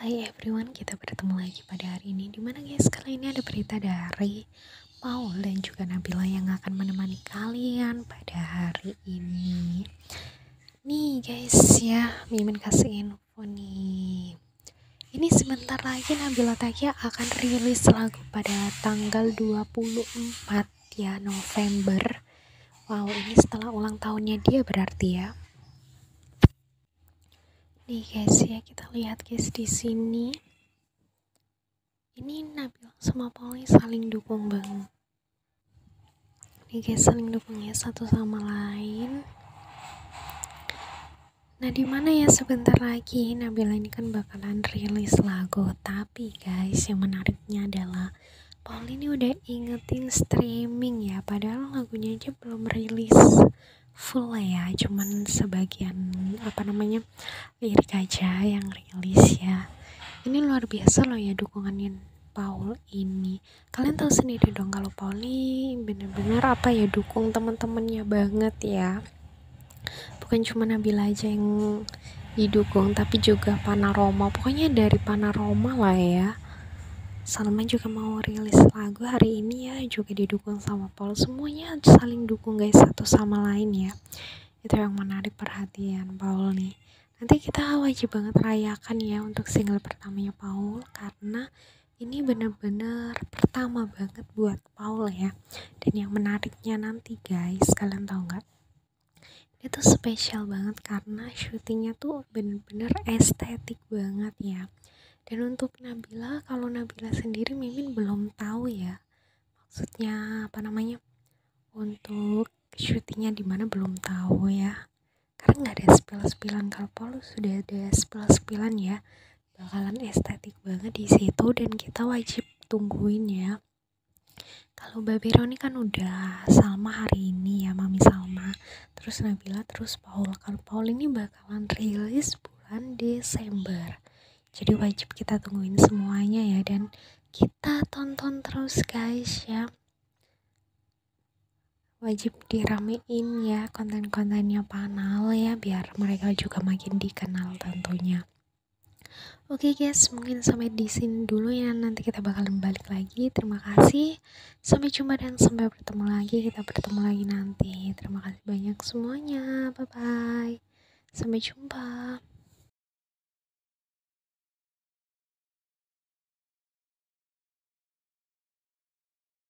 Hai everyone, kita bertemu lagi pada hari ini. Dimana guys, kali ini ada berita dari Paul dan juga Nabila yang akan menemani kalian pada hari ini. Nih guys ya, Mimin kasih info nih. Ini sebentar lagi Nabila Taqiyah akan rilis lagu pada tanggal 24 ya November. Wow, ini setelah ulang tahunnya dia berarti ya. Nih guys ya, kita lihat guys di sini. Ini Nabila sama Paul saling dukung banget. Nih guys, saling dukung ya satu sama lain. Nah, dimana ya sebentar lagi Nabila ini kan bakalan rilis lagu. Tapi guys, yang menariknya adalah Paul ini udah ingetin streaming ya. Padahal lagunya aja belum rilis full ya. Cuman sebagian lirik aja yang rilis ya. Ini luar biasa loh ya dukungannya Paul ini. Kalian tahu sendiri dong kalau Paul ini bener-bener dukung teman-temannya banget ya. Bukan cuma Nabila aja yang didukung, tapi juga Panaroma. Pokoknya dari Panaroma lah ya. Salma juga mau rilis lagu hari ini ya, juga didukung sama Paul. Semuanya saling dukung guys, satu sama lain ya. Itu yang menarik perhatian Paul nih. Nanti kita wajib banget rayakan ya untuk single pertamanya Paul, karena ini bener-bener pertama banget buat Paul ya. Dan yang menariknya nanti guys, kalian tahu nggak? Itu spesial banget karena syutingnya tuh bener-bener estetik banget ya. Dan untuk Nabila, kalau Nabila sendiri Mimin belum tahu ya. Maksudnya untuk syutingnya di mana belum tahu ya. Karena nggak ada spill-spillan. Kalau Paul sudah ada spill-spillan ya, bakalan estetik banget di situ dan kita wajib tungguin ya. Kalau Baby Roni kan udah Salma hari ini ya, Mami Salma, terus Nabila, terus Paul. Kalau Paul ini bakalan rilis bulan Desember, jadi wajib kita tungguin semuanya ya, dan kita tonton terus guys ya. Wajib diramein ya konten-kontennya Panal ya, biar mereka juga makin dikenal tentunya. Oke guys, mungkin sampai di sini dulu ya, nanti kita bakalan balik lagi. Terima kasih, sampai jumpa dan sampai bertemu lagi. Kita bertemu lagi nanti. Terima kasih banyak semuanya, bye bye, sampai jumpa.